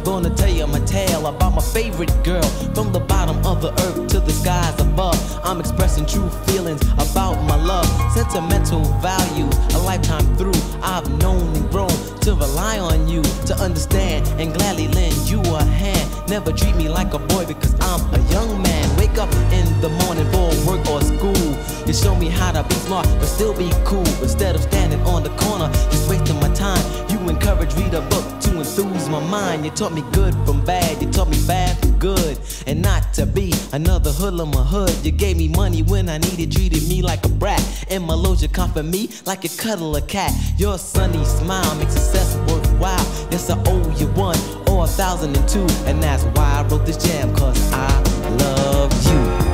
gonna tell you my tale about my favorite girl. From the bottom of the earth to the skies above, I'm expressing true feelings about my love. Sentimental values, a lifetime through, I've known and grown to rely on you, to understand and gladly lend you a hand. Never treat me like a boy because I'm a young man. Wake up in the morning for work or school. You show me how to be smart but still be cool. Instead of standing on the corner just wasting my time, you encourage read a book to enthuse my mind. You taught me good from bad, you taught me bad from good, and not to be another hoodlum or hood. You gave me money when I needed, treated me like a brat, and my load you comfort me like you cuddle a cat. Your sunny smile makes success worthwhile. Yes, I owe you one or 1,002, and that's why I wrote this jam, cause I love you.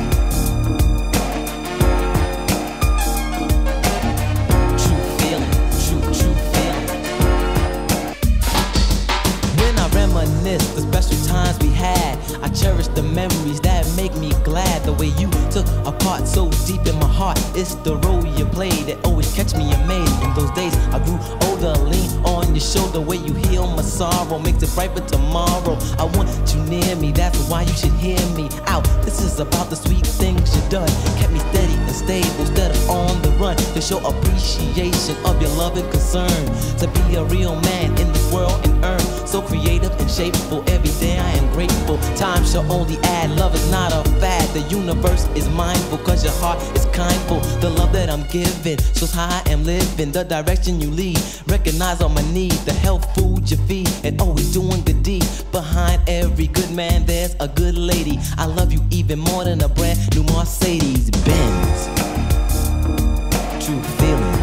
The special times we had, I cherish the memories that make me glad. The way you took a part so deep in my heart, it's the role you played that always catch me amazed. In those days I grew older, lean on your shoulder. Way you heal my sorrow makes it bright for tomorrow. I want you near me, that's why you should hear me out. This is about the sweet things you've done, kept me steady and stable instead of on the run. To show appreciation of your love and concern, to be a real man in this world and earn so creative and shapeful. Every day I am grateful. Time shall only add. Love is not a fad. The universe is mindful, cause your heart is kindful. The love that I'm giving shows how I am living, the direction you lead. Recognize all my needs, the health, food you feed, and always doing good deed. Behind every good man there's a good lady. I love you even more than a brand new Mercedes Benz. True feelings.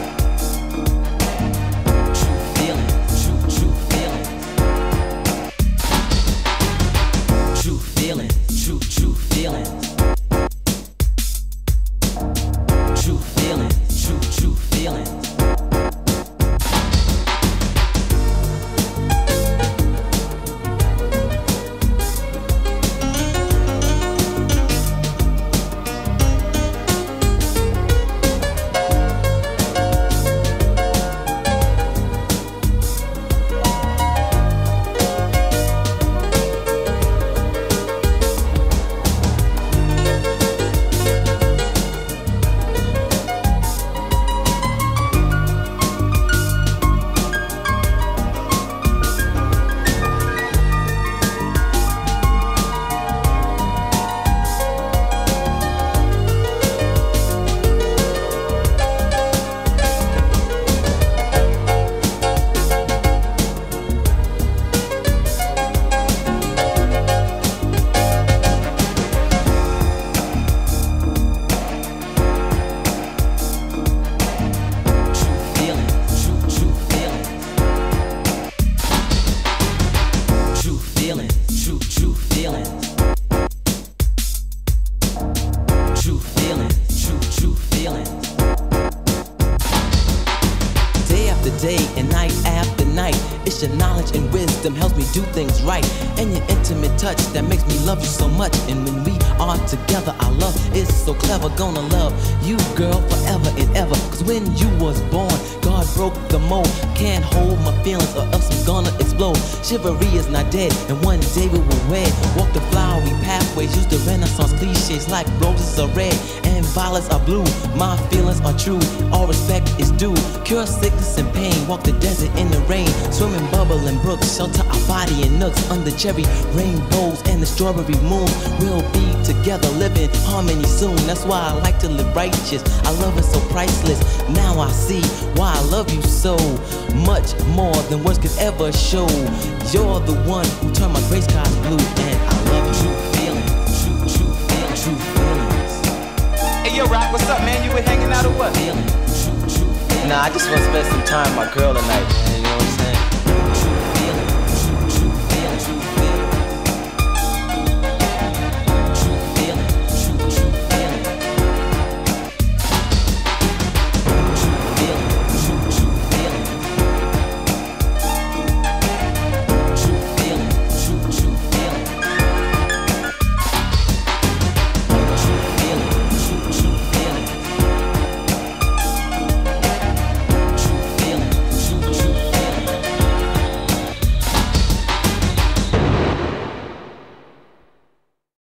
Day and night after night, it's your knowledge and wisdom helps me do things right, and your intimate touch that makes me love you so much. And when we are together, our love is so clever. Gonna love you, girl, forever and ever. Cause when you was born, God broke the mold. Can't hold my feelings or else I'm gonna explode. Chivalry is not dead, and one day we will wed. Walk the flowery pathways, use the Renaissance cliches like roses are red and violets are blue. My feelings are true, all respect is due. Cure sickness and pain, walk the desert in the rain, swim in bubbling brooks, shelter our body in nooks under cherry rainbows and the strawberry moon. We'll be together, live in harmony soon. That's why I like to live righteous. Our love is so priceless. Now I see why I love you so much more than words could ever show. You're the one who turned my gray skies blue, and I love you. True feelings, true feelings, true feelings. Hey yo, Rock, what's up, man? You been hanging out or what? Feelings, true feelings. Nah, I just want to spend some time with my girl tonight, man. You know what I'm saying?